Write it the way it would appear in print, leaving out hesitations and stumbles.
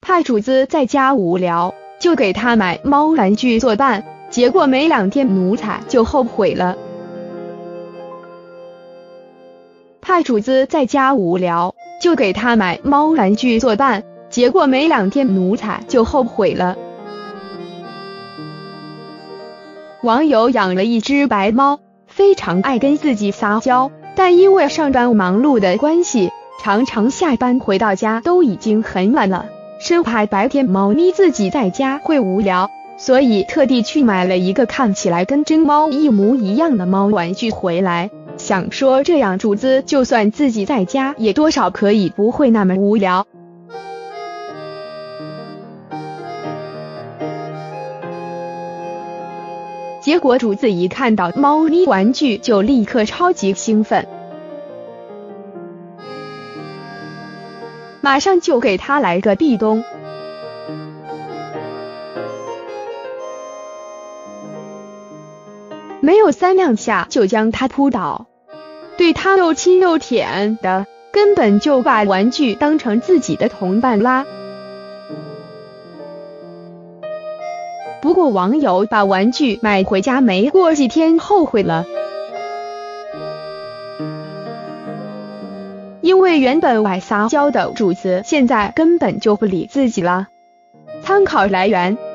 怕主子在家无聊，就给他买猫玩具作伴，结果没2天奴才就后悔了。怕主子在家无聊，就给他买猫玩具作伴，结果没2天奴才就后悔了。网友养了一只白猫，非常爱跟自己撒娇，但因为上班忙碌的关系，常常下班回到家都已经很晚了，生怕白天猫咪自己在家会无聊，所以特地去买了一个看起来跟真猫一模一样的猫玩具回来，想说这样主子就算自己在家也多少可以不会那么无聊。结果主子一看到猫咪玩具就立刻超级兴奋，马上就给他来个壁咚。没有3两下就将他扑倒，对他又亲又舔的，根本就把玩具当成自己的同伴啦。不过网友把玩具买回家没过几天后悔了，因为原本爱撒娇的主子现在根本就不理自己了。参考来源